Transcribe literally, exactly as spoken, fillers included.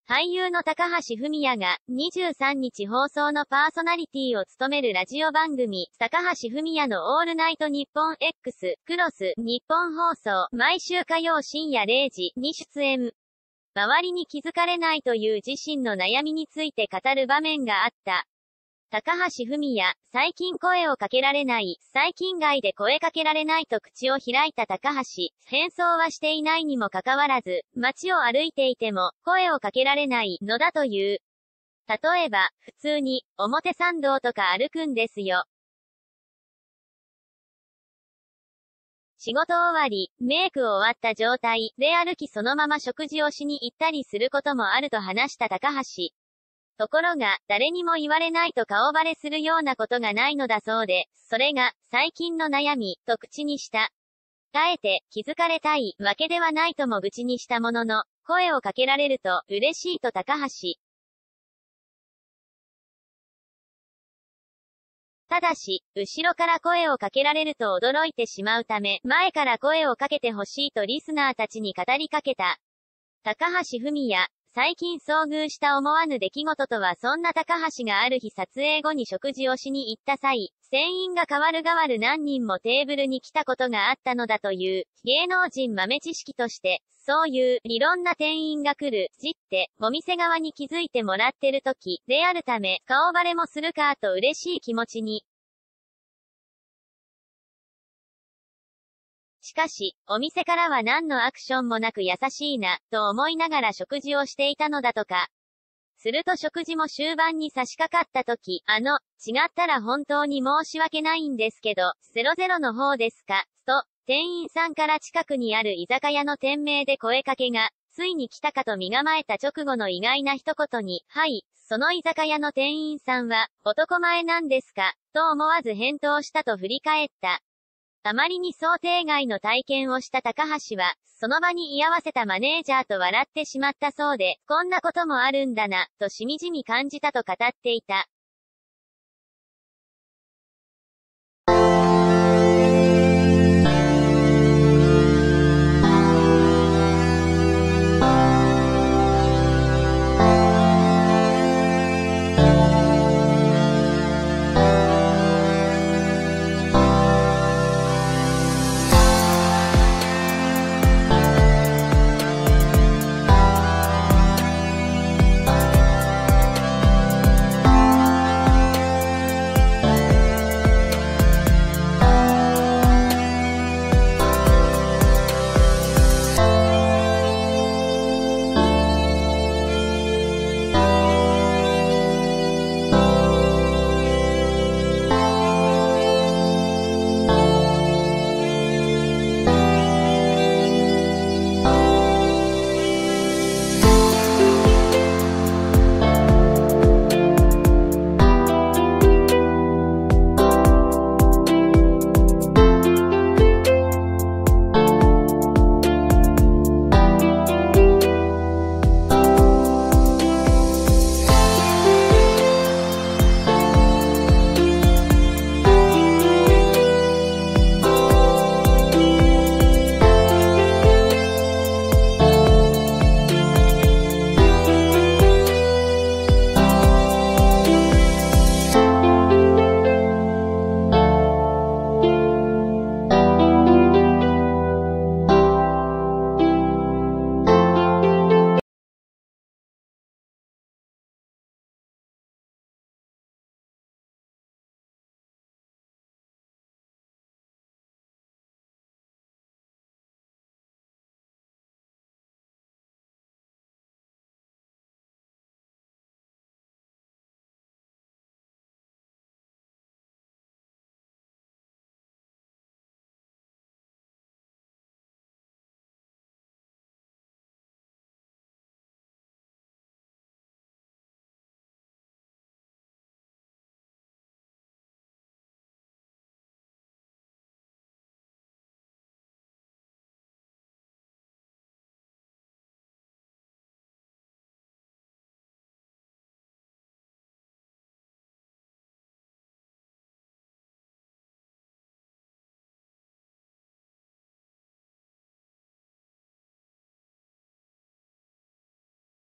俳優の高橋文哉がにじゅうさんにち放送のパーソナリティを務めるラジオ番組、高橋文哉のオールナイトニッポン X、クロス、日本放送、毎週火曜深夜れいじに出演。周りに気づかれないという自身の悩みについて語る場面があった。高橋文哉、最近声をかけられない、最近外で声かけられないと口を開いた高橋、変装はしていないにもかかわらず、街を歩いていても、声をかけられないのだという。例えば、普通に、表参道とか歩くんですよ。仕事終わり、メイク終わった状態で歩きそのまま食事をしに行ったりすることもあると話した高橋。ところが、誰にも言われないと顔バレするようなことがないのだそうで、それが、最近の悩み、と口にした。あえて、気づかれたい、わけではないとも口にしたものの、声をかけられると、嬉しいと高橋。ただし、後ろから声をかけられると驚いてしまうため、前から声をかけてほしいとリスナーたちに語りかけた。高橋文哉。最近遭遇した思わぬ出来事とはそんな高橋がある日撮影後に食事をしに行った際、船員が代わる代わる何人もテーブルに来たことがあったのだという、芸能人豆知識として、そういういろんな店員が来る、じって、お店側に気づいてもらってる時であるため、顔バレもするかと嬉しい気持ちに。しかし、お店からは何のアクションもなく優しいな、と思いながら食事をしていたのだとか。すると食事も終盤に差し掛かった時、あの、違ったら本当に申し訳ないんですけど、ゼロゼロの方ですか、と、店員さんから近くにある居酒屋の店名で声かけが、ついに来たかと身構えた直後の意外な一言に、はい、その居酒屋の店員さんは、男前なんですか、と思わず返答したと振り返った。あまりに想定外の体験をした高橋は、その場に居合わせたマネージャーと笑ってしまったそうで、こんなこともあるんだな、としみじみ感じたと語っていた。